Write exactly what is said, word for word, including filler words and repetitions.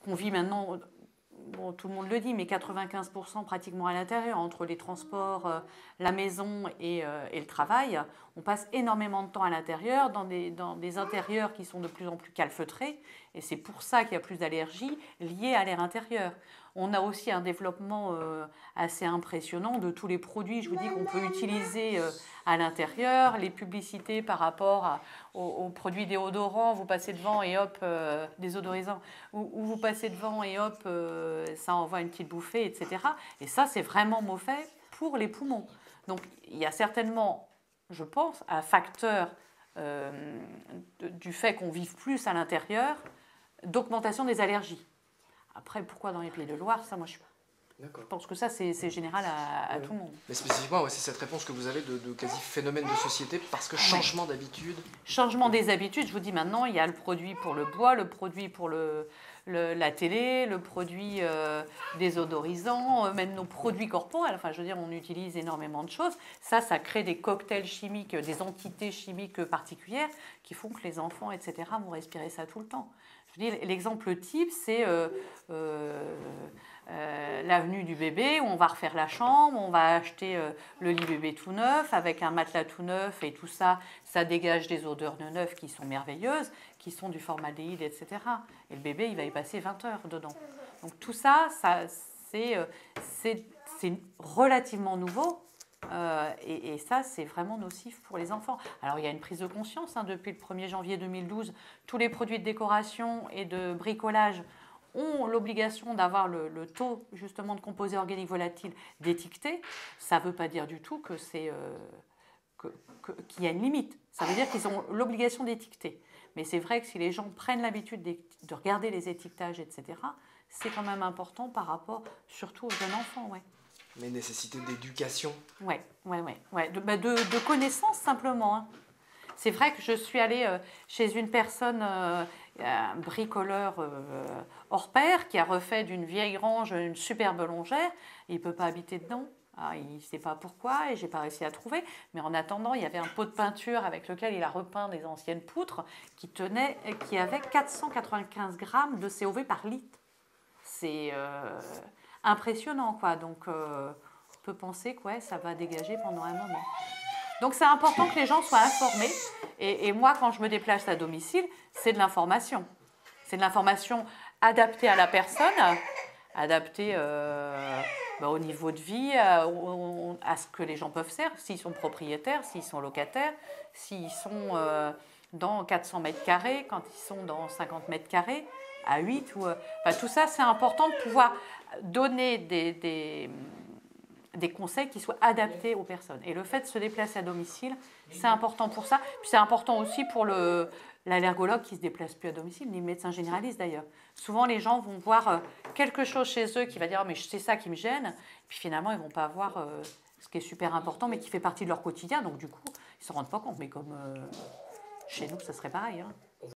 qu'on vit maintenant, bon, tout le monde le dit, mais quatre-vingt-quinze pour cent pratiquement à l'intérieur, entre les transports, euh, la maison et, euh, et le travail. On passe énormément de temps à l'intérieur, dans des, dans des intérieurs qui sont de plus en plus calfeutrés, et c'est pour ça qu'il y a plus d'allergies liées à l'air intérieur. On a aussi un développement euh, assez impressionnant de tous les produits, je vous dis, qu'on peut utiliser euh, à l'intérieur, les publicités par rapport à, aux, aux produits déodorants, vous passez devant et hop, euh, désodorisants, ou, ou vous passez devant et hop, euh, ça envoie une petite bouffée, et cetera. Et ça, c'est vraiment mauvais pour les poumons. Donc, il y a certainement, je pense, un facteur euh, de, du fait qu'on vive plus à l'intérieur, d'augmentation des allergies. Après, pourquoi dans les Pays de Loire, ça, moi, je, je pense que ça, c'est général à, à ouais. tout le monde. Mais spécifiquement, ouais, c'est cette réponse que vous avez de, de quasi phénomène de société, parce que changement ouais. d'habitude. Changement des habitudes, je vous dis maintenant, il y a le produit pour le bois, le produit pour le, le, la télé, le produit euh, désodorisant, euh, même nos produits corporels. Enfin, je veux dire, on utilise énormément de choses. Ça, ça crée des cocktails chimiques, des entités chimiques particulières qui font que les enfants, et cetera, vont respirer ça tout le temps. Je dis, l'exemple type, c'est euh, euh, euh, l'avenue du bébé où on va refaire la chambre, on va acheter euh, le lit bébé tout neuf avec un matelas tout neuf et tout ça, ça dégage des odeurs de neuf qui sont merveilleuses, qui sont du formaldéhyde, et cetera. Et le bébé, il va y passer vingt heures dedans. Donc tout ça, ça c'est euh, relativement nouveau. Euh, et, et ça, c'est vraiment nocif pour les enfants. Alors, il y a une prise de conscience. Hein, depuis le premier janvier deux mille douze, tous les produits de décoration et de bricolage ont l'obligation d'avoir le, le taux, justement, de composés organiques volatiles d'étiqueter. Ça ne veut pas dire du tout que c'est euh, que, que, qu'il y a une limite. Ça veut dire qu'ils ont l'obligation d'étiqueter. Mais c'est vrai que si les gens prennent l'habitude de regarder les étiquetages, et cetera, c'est quand même important par rapport, surtout aux jeunes enfants, ouais. Mais nécessité d'éducation. Oui, ouais, ouais, ouais. De, bah de, de connaissances simplement. Hein. C'est vrai que je suis allée euh, chez une personne, euh, un bricoleur euh, hors pair, qui a refait d'une vieille grange une superbe longère. Il ne peut pas habiter dedans. Ah, il ne sait pas pourquoi et je n'ai pas réussi à trouver. Mais en attendant, il y avait un pot de peinture avec lequel il a repeint des anciennes poutres qui, tenait, qui avait quatre cent quatre-vingt-quinze grammes de C O V par litre. C'est euh, impressionnant, quoi. Donc, euh, on peut penser que ouais, ça va dégager pendant un moment. Donc, c'est important que les gens soient informés. Et, et moi, quand je me déplace à domicile, c'est de l'information. C'est de l'information adaptée à la personne, adaptée euh, bah, au niveau de vie, à, à ce que les gens peuvent faire, s'ils sont propriétaires, s'ils sont locataires, s'ils sont euh, dans quatre cents mètres carrés, quand ils sont dans cinquante mètres carrés, à huit. Ou, enfin, tout ça, c'est important de pouvoir donner des, des, des conseils qui soient adaptés aux personnes. Et le fait de se déplacer à domicile, c'est important pour ça. Puis c'est important aussi pour l'allergologue qui ne se déplace plus à domicile, ni le médecin généraliste d'ailleurs. Souvent, les gens vont voir quelque chose chez eux qui va dire oh, « mais c'est ça qui me gêne ». Puis finalement, ils ne vont pas voir euh, ce qui est super important, mais qui fait partie de leur quotidien. Donc du coup, ils ne se rendent pas compte. Mais comme euh, chez nous, ça serait pareil. Hein.